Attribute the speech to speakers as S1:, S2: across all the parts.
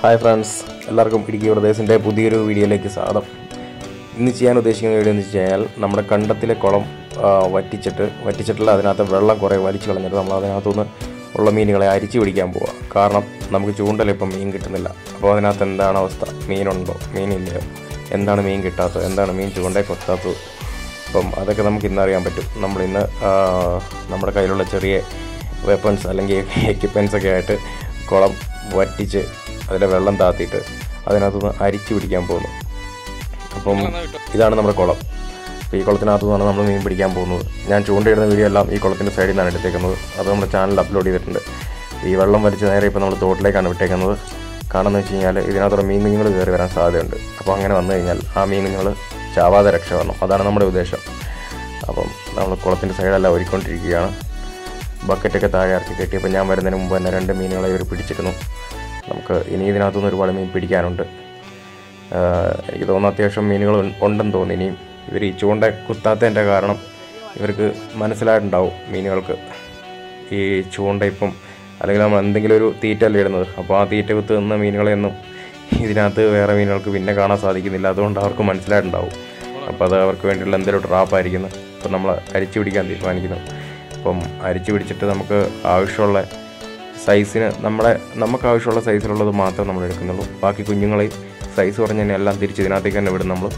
S1: Hi friends, എല്ലാവർക്കും ഇടുക്കി പ്രദേശിൻ്റെ പുതിയൊരു വീഡിയോയിലേക്ക് സ്വാഗതം. ഇന്ന് ചെയ്യാൻ ഉദ്ദേശിക്കുന്ന വീഡിയോ എന്ന് വെച്ച് കഴിഞ്ഞാൽ നമ്മുടെ കണ്ടത്തിലെ കുളം വറ്റിച്ചിട്ടുള്ള അതിനകത്ത് വെള്ളം കുറേ വലിച്ചു കളഞ്ഞിട്ട് നമ്മൾ അതിനകത്തുനിന്ന് ഉള്ള മീനുകളെ അരിച്ചു പിടിക്കാൻ പോവുക. കാരണം നമുക്ക് ചൂണ്ടലിപ്പം മീൻ കിട്ടുന്നില്ല. അപ്പോൾ അതിനകത്ത് എന്താണ് അവസ്ഥ, മീനുണ്ടോ മീനില്ലയോ, എന്താണ് മീൻ കിട്ടാത്തത്, എന്താണ് മീൻ ചൂണ്ടയിൽ കൊത്താത്തത്, അപ്പം അതൊക്കെ നമുക്ക് ഇന്ന് അറിയാൻ പറ്റും. നമ്മളിന്ന് നമ്മുടെ കയ്യിലുള്ള ചെറിയ വെപ്പൺസ് അല്ലെങ്കിൽ എക്യുപ്മെൻസൊക്കെ ആയിട്ട് കുളം വറ്റിച്ച് അതിലെ വെള്ളം താത്തിയിട്ട് അതിനകത്തുനിന്ന് അരിച്ചു പിടിക്കാൻ പോകുന്നു. അപ്പം ഇതാണ് നമ്മുടെ കുളം. അപ്പോൾ ഈ കുളത്തിനകത്തു നിന്നാണ് നമ്മൾ മീൻ പിടിക്കാൻ പോകുന്നത്. ഞാൻ ചൂണ്ടയിടുന്ന വീഡിയോ എല്ലാം ഈ കുളത്തിൻ്റെ സൈഡിൽ നിന്നാണ് എടുത്തേക്കുന്നത്. അത് നമ്മുടെ ചാനലിൽ അപ്ലോഡ് ചെയ്തിട്ടുണ്ട്. ഈ വെള്ളം വലിച്ച് നേരെ ഇപ്പോൾ നമ്മൾ തോട്ടിലേക്കാണ് വിട്ടേക്കുന്നത്. കാരണം വെച്ച് കഴിഞ്ഞാൽ ഇതിനകത്തുള്ള മീൻ കുഞ്ഞുങ്ങൾ കയറി വരാൻ സാധ്യതയുണ്ട്. അപ്പോൾ അങ്ങനെ വന്നു കഴിഞ്ഞാൽ ആ മീൻ കുഞ്ഞുങ്ങൾ ചാവാതെ രക്ഷപ്പെടണം. അതാണ് നമ്മുടെ ഉദ്ദേശം. അപ്പം നമ്മൾ കുളത്തിൻ്റെ സൈഡെല്ലാം ഒരുക്കൊണ്ടിരിക്കുകയാണ്. ബക്കറ്റൊക്കെ താഴെ ഇറക്കി കെട്ടിയപ്പോൾ ഞാൻ വരുന്നതിന് മുമ്പ് തന്നെ 2 മീനുകളെ ഇവർ പിടിച്ചിരുന്നു. നമുക്ക് ഇനി ഇതിനകത്തുനിന്ന് ഒരുപാട് മീൻ പിടിക്കാനുണ്ട്. എനിക്ക് തോന്നുന്നു അത്യാവശ്യം മീനുകൾ ഉണ്ടെന്ന് തോന്നി. ഇനിയും ഇവർ ഈ ചൂണ്ട കുത്താത്തതിൻ്റെ കാരണം ഇവർക്ക് മനസ്സിലായിട്ടുണ്ടാവും മീനുകൾക്ക്. ഈ ചൂണ്ട ഇപ്പം അല്ലെങ്കിൽ നമ്മൾ എന്തെങ്കിലും ഒരു തീറ്റല്ലേ ഇടുന്നത്, അപ്പോൾ ആ തീറ്റ കുത്ത് നിന്ന മീനുകളെയൊന്നും ഇതിനകത്ത് വേറെ മീനുകൾക്ക് പിന്നെ കാണാൻ സാധിക്കുന്നില്ല. അതുകൊണ്ട് അവർക്ക് മനസ്സിലായിട്ടുണ്ടാവും. അപ്പോൾ അത് അവർക്ക് വേണ്ടിയുള്ള എന്തെങ്കിലും ട്രാപ്പായിരിക്കുന്നു. അപ്പം നമ്മൾ അരിച്ചു പിടിക്കാൻ തീരുമാനിക്കുന്നു. അപ്പം അരിച്ചു പിടിച്ചിട്ട് നമുക്ക് ആവശ്യമുള്ള സൈസിന് നമുക്ക് ആവശ്യമുള്ള സൈസിലുള്ളത് മാത്രമേ നമ്മൾ എടുക്കുന്നുള്ളൂ. ബാക്കി കുഞ്ഞുങ്ങളെയും സൈസ് പറഞ്ഞാൽ എല്ലാം തിരിച്ച് ഇതിനകത്തേക്ക് തന്നെ വിടും നമ്മൾ.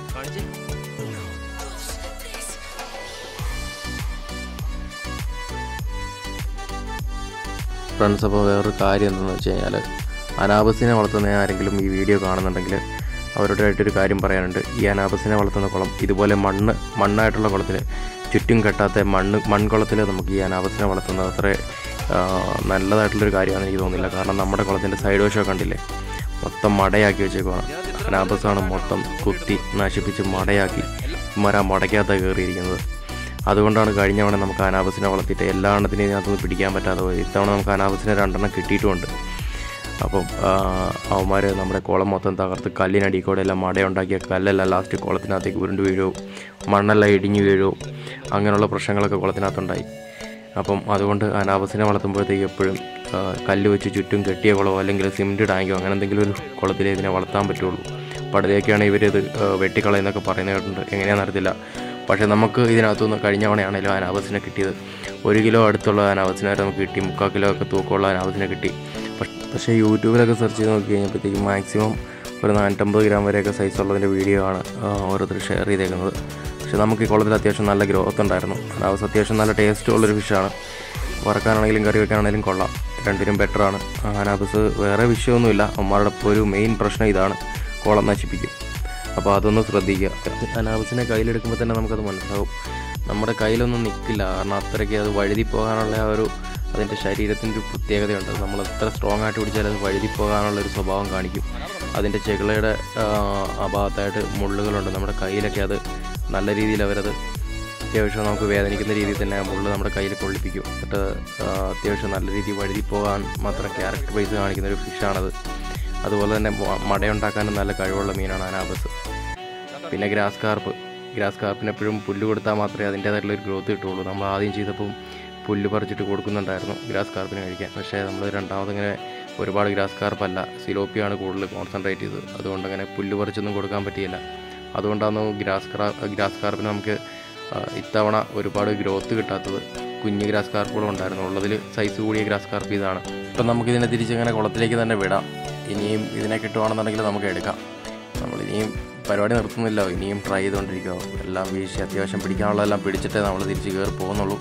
S1: ഫ്രണ്ട്സ്, അപ്പോൾ വേറൊരു കാര്യം എന്താണെന്ന് വെച്ച് കഴിഞ്ഞാൽ അനാബസിനെ വളർത്തുന്ന ആരെങ്കിലും ഈ വീഡിയോ കാണുന്നുണ്ടെങ്കിൽ അവരോടായിട്ടൊരു കാര്യം പറയാനുണ്ട്. ഈ അനാബസിനെ വളർത്തുന്ന കുളം ഇതുപോലെ മണ്ണായിട്ടുള്ള കുളത്തിൽ ചുറ്റും കെട്ടാത്ത മൺകുളത്തിൽ നമുക്ക് ഈ അനാബസിനെ വളർത്തുന്നത് അത്ര നല്ലതായിട്ടുള്ളൊരു കാര്യമാണെന്ന് എനിക്ക് തോന്നുന്നില്ല. കാരണം നമ്മുടെ കുളത്തിൻ്റെ സൈഡ് വശമൊക്കെ കണ്ടില്ലേ, മൊത്തം മടയാക്കി വെച്ചേക്കുവാണ്. അനാബസാണ് മൊത്തം കുത്തി നശിപ്പിച്ച് മടയാക്കി മടയ്ക്കകത്താണ് കയറിയിരിക്കുന്നത്. അതുകൊണ്ടാണ് കഴിഞ്ഞ തവണ നമുക്ക് അനാബസിനെ വളർത്തിയിട്ട് എല്ലാ എണ്ണത്തിനും ഇതിനകത്തുനിന്ന് പിടിക്കാൻ പറ്റാതെ പോയത്. ഇത്തവണ നമുക്ക് അനാബസിനെ 2 എണ്ണം കിട്ടിയിട്ടുമുണ്ട്. അപ്പം അവന്മാർ നമ്മുടെ കുളം മൊത്തം തകർത്ത് കല്ലിനടിക്കൂടെ എല്ലാം മടയുണ്ടാക്കിയ കല്ലെല്ലാം ലാസ്റ്റ് കുളത്തിനകത്തേക്ക് ഉരുണ്ട് വീഴുമോ, മണ്ണെല്ലാം ഇടിഞ്ഞു വീഴുമോ, അങ്ങനെയുള്ള പ്രശ്നങ്ങളൊക്കെ കുളത്തിനകത്തുണ്ടായി. അപ്പം അതുകൊണ്ട് അനാബസിനെ വളർത്തുമ്പോഴത്തേക്ക് എപ്പോഴും കല്ല് വെച്ച് ചുറ്റും കെട്ടിയ കുളമോ അല്ലെങ്കിൽ സിമെൻറ്റ് ടാങ്കോ അങ്ങനെ എന്തെങ്കിലും ഒരു കുളത്തിലേ ഇതിനെ വളർത്താൻ പറ്റുള്ളൂ. പടുതയൊക്കെയാണ് ഇവരിത് വെട്ടിക്കളയെന്നൊക്കെ പറയുന്നത് കേട്ടിട്ടുണ്ട്. എങ്ങനെയാണെന്ന് അറിയത്തില്ല. പക്ഷേ നമുക്ക് ഇതിനകത്തുനിന്ന് കഴിഞ്ഞ തവണയാണെങ്കിലും അനാബസിനെ കിട്ടിയത് 1 കിലോ അടുത്തുള്ള അനാബസിനെ വരെ നമുക്ക് കിട്ടി. 3/4 കിലോ ഒക്കെ തൂക്കമുള്ള അനാബസിനെ കിട്ടി. പക്ഷേ യൂട്യൂബിലൊക്കെ സെർച്ച് ചെയ്ത് നോക്കി കഴിഞ്ഞപ്പോഴത്തേക്കും മാക്സിമം ഒരു 450 ഗ്രാം വരെയൊക്കെ സൈസുള്ളതിൻ്റെ വീഡിയോ ആണ് ഓരോരുത്തർ ഷെയർ ചെയ്തേക്കുന്നത്. പക്ഷേ നമുക്ക് ഈ കുളത്തിൽ അത്യാവശ്യം നല്ല ഗ്രോത്ത് ഉണ്ടായിരുന്നു. അനാബസ് അത്യാവശ്യം നല്ല ടേസ്റ്റുള്ളൊരു ഫിഷാണ്. വറക്കാനാണെങ്കിലും കറി വെക്കാനാണെങ്കിലും കൊള്ളാം, രണ്ടിനും ബെറ്ററാണ്. അനാബസ് വേറെ വിഷയമൊന്നുമില്ല. അമ്മമാരുടെ ഒരു മെയിൻ പ്രശ്നം ഇതാണ്, കുളം നശിപ്പിക്കും. അപ്പോൾ അതൊന്ന് ശ്രദ്ധിക്കുക. അനാബസിനെ കയ്യിലെടുക്കുമ്പോൾ തന്നെ നമുക്കത് മനസ്സിലാവും. നമ്മുടെ കയ്യിലൊന്നും നിൽക്കില്ല. കാരണം അത്രയ്ക്ക് അത് വഴുതി പോകാനുള്ള അതിൻ്റെ ശരീരത്തിൻ്റെ ഒരു പ്രത്യേകതയുണ്ട്. നമ്മൾ എത്ര സ്ട്രോങ് ആയിട്ട് പിടിച്ചാൽ അത് വഴുതി പോകാനുള്ളൊരു സ്വഭാവം കാണിക്കും. അതിൻ്റെ ചെകിളയുടെ ഭാഗത്തായിട്ട് മുള്ളുകളുണ്ട്. നമ്മുടെ കയ്യിലൊക്കെ അത് നല്ല രീതിയിൽ അവരത് അത്യാവശ്യം നമുക്ക് വേദനിക്കുന്ന രീതിയിൽ തന്നെ മുള്ള് നമ്മുടെ കയ്യിൽ കൊള്ളിപ്പിക്കും. എന്നിട്ട് അത്യാവശ്യം നല്ല രീതിയിൽ വഴുതി പോകാൻ മാത്രം ക്യാരക്ടർ വൈസ് കാണിക്കുന്നൊരു ഫിഷാണത്. അതുപോലെ തന്നെ മടയുണ്ടാക്കാനും നല്ല കഴിവുള്ള മീനാണ് അനാബസ്. പിന്നെ ഗ്രാസ് കാർപ്പിന് എപ്പോഴും പുല്ല് കൊടുത്താൽ മാത്രമേ അതിൻ്റേതായിട്ടുള്ളൊരു ഗ്രോത്ത് കിട്ടുള്ളൂ. നമ്മൾ ആദ്യം ചെയ്തപ്പം പുല്ല് പറിച്ചിട്ട് കൊടുക്കുന്നുണ്ടായിരുന്നു ഗ്രാസ് കാർപ്പിന് കഴിക്കാൻ. പക്ഷേ നമ്മൾ രണ്ടാമതിങ്ങനെ ഒരുപാട് ഗ്രാസ് കാർപ്പല്ല, സിലോപ്പിയാണ് കൂടുതൽ കോൺസെൻട്രേറ്റ് ചെയ്തത്. അതുകൊണ്ട് അങ്ങനെ പുല്ല് പറിച്ചൊന്നും കൊടുക്കാൻ പറ്റിയില്ല. അതുകൊണ്ടാണ് ഗ്രാസ് കാർപ്പിന് നമുക്ക് ഇത്തവണ ഒരുപാട് ഗ്രോത്ത് കിട്ടാത്തത്. കുഞ്ഞ് ഗ്രാസ് കാർപ്പുകളും ഉണ്ടായിരുന്നു. ഉള്ളതിൽ സൈസ് കൂടിയ ഗ്രാസ് കാർപ്പ് ഇതാണ്. ഇപ്പം നമുക്കിതിനെ തിരിച്ചങ്ങനെ കുളത്തിലേക്ക് തന്നെ വിടാം. ഇനിയും ഇതിനെ കിട്ടുവാണെന്നുണ്ടെങ്കിൽ നമുക്ക് എടുക്കാം. നമ്മളിനിയും പരിപാടി നിർത്തുന്നില്ല, ഇനിയും ട്രൈ ചെയ്തുകൊണ്ടിരിക്കുക. എല്ലാം വീശി അത്യാവശ്യം പിടിക്കാനുള്ളതെല്ലാം പിടിച്ചിട്ടേ നമ്മൾ തിരിച്ച് കയറി പോകുന്നുള്ളൂ.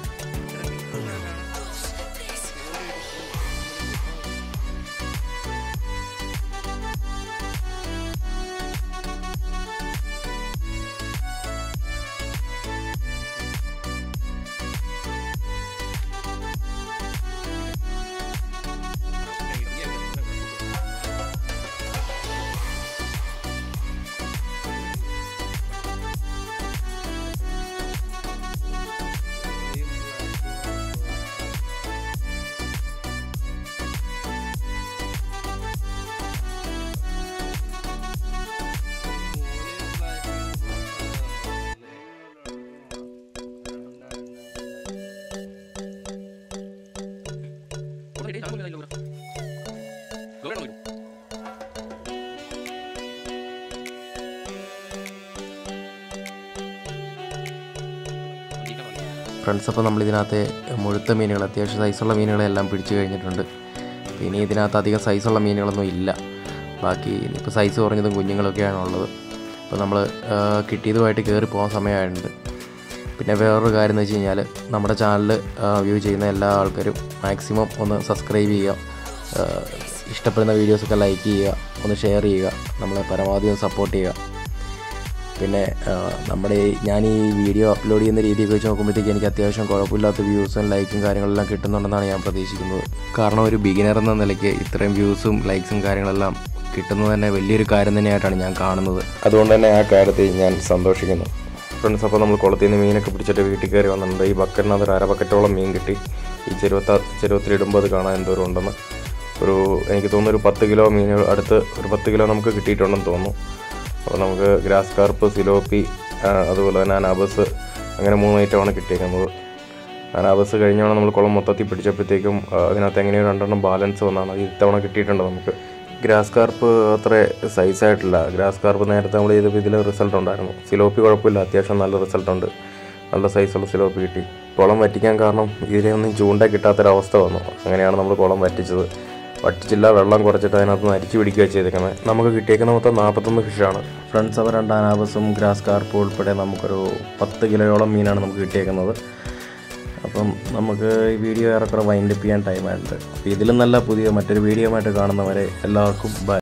S1: ഫ്രണ്ട്സ്, അപ്പോൾ നമ്മളിതിനകത്ത് മുഴുത്ത മീനുകൾ, അത്യാവശ്യം സൈസുള്ള മീനുകളെല്ലാം പിടിച്ചു കഴിഞ്ഞിട്ടുണ്ട്. ഇനി ഇതിനകത്ത് അധികം സൈസുള്ള മീനുകളൊന്നും ഇല്ല. ബാക്കി ഇപ്പോൾ സൈസ് കുറഞ്ഞതും കുഞ്ഞുങ്ങളൊക്കെയാണ് ഉള്ളത്. അപ്പോൾ നമ്മൾ കിട്ടിയതുമായിട്ട് കയറി പോകാൻ സമയമായിട്ടുണ്ട്. പിന്നെ വേറൊരു കാര്യം എന്ന് വെച്ച് കഴിഞ്ഞാൽ, നമ്മുടെ ചാനൽ വ്യൂ ചെയ്യുന്ന എല്ലാ ആൾക്കാരും മാക്സിമം ഒന്ന് സബ്സ്ക്രൈബ് ചെയ്യുക, ഇഷ്ടപ്പെടുന്ന വീഡിയോസൊക്കെ ലൈക്ക് ചെയ്യുക, ഒന്ന് ഷെയർ ചെയ്യുക, നമ്മളെ പരമാവധി ഒന്ന് സപ്പോർട്ട് ചെയ്യുക. പിന്നെ ഞാൻ ഈ വീഡിയോ അപ്ലോഡ് ചെയ്യുന്ന രീതിയൊക്കെ വെച്ച് നോക്കുമ്പോഴത്തേക്ക് എനിക്ക് അത്യാവശ്യം കുഴപ്പമില്ലാത്ത വ്യൂസും ലൈക്കും കാര്യങ്ങളെല്ലാം കിട്ടുന്നുണ്ടെന്നാണ് ഞാൻ പ്രതീക്ഷിക്കുന്നത്. കാരണം ഒരു ബിഗിനർ എന്ന നിലയ്ക്ക് ഇത്രയും വ്യൂസും ലൈക്സും കാര്യങ്ങളെല്ലാം കിട്ടുന്നത് തന്നെ വലിയൊരു കാര്യം തന്നെയായിട്ടാണ് ഞാൻ കാണുന്നത്. അതുകൊണ്ട് തന്നെ ആ കാര്യത്തിൽ ഞാൻ സന്തോഷിക്കുന്നു. ഫ്രണ്ട്സ്, അപ്പോൾ നമ്മൾ കുളത്തിൽ നിന്ന് മീനൊക്കെ പിടിച്ചിട്ട് വീട്ടിൽ കയറി വന്നിട്ടുണ്ട്. ഈ ബക്കറ്റിനകത്ത് ഒരു 1/2 ബക്കറ്റോളം മീൻ കിട്ടി. ഈ ചെരുവത്തിലിടുമ്പോൾ അത് കാണാൻ എന്തോരം ഉണ്ടെന്ന്. എനിക്ക് തോന്നുന്നു ഒരു 10 കിലോ മീനുകൾ, അടുത്ത് ഒരു 10 കിലോ നമുക്ക് കിട്ടിയിട്ടുണ്ടെന്ന് തോന്നുന്നു. അപ്പോൾ നമുക്ക് ഗ്രാസ് കാർപ്പ്, സിലോപ്പി, അതുപോലെ തന്നെ അനാബസ്, അങ്ങനെ 3 ഐറ്റമാണ് കിട്ടിയേക്കുന്നത്. അനാബസ് കഴിഞ്ഞാണ് നമ്മൾ കുളം മൊത്തത്തിൽ പിടിച്ചപ്പോഴത്തേക്കും അതിനകത്ത് എങ്ങനെയോ 2 ബാലൻസ് വന്നാണ് ഇത്തവണ കിട്ടിയിട്ടുണ്ട് നമുക്ക്. ഗ്രാസ് കാർപ്പ് അത്ര സൈസായിട്ടില്ല. ഗ്രാസ് കാർപ്പ് നേരത്തെ നമ്മൾ ചെയ്തപ്പോൾ ഇതിൽ റിസൾട്ട് ഉണ്ടായിരുന്നു. സിലോപ്പി കുഴപ്പമില്ല, അത്യാവശ്യം നല്ല റിസൾട്ടുണ്ട്. നല്ല സൈസുള്ള സിലോപ്പി കിട്ടി. കുളം വറ്റിക്കാൻ കാരണം ഇതിലൊന്നും ചൂണ്ട കിട്ടാത്തൊരവസ്ഥ വന്നു. അങ്ങനെയാണ് നമ്മൾ കുളം വറ്റിച്ചത്. വറ്റിച്ചില്ല, വെള്ളം കുറച്ചിട്ട് അതിനകത്ത് നിന്ന് അരിച്ചു പിടിക്കുക ചെയ്തേക്കുന്നത്. നമുക്ക് കിട്ടിയേക്കുന്ന മൊത്തം 41 ഫിഷാണ്. ഫ്രണ്ട്സ്, അവർ 2 അനാബസും ഗ്രാസ് കാർപ്പും ഉൾപ്പെടെ നമുക്കൊരു 10 കിലോയോളം മീനാണ് നമുക്ക് കിട്ടിയേക്കുന്നത്. അപ്പം നമുക്ക് ഈ വീഡിയോ ഏറെക്കുറെ വൈൻഡപ്പ് ചെയ്യാൻ ടൈമായിട്ടുണ്ട്. അപ്പോൾ ഇതിലും നല്ല പുതിയ മറ്റൊരു വീഡിയോ ആയിട്ട് കാണുന്നവരെ എല്ലാവർക്കും ബൈ.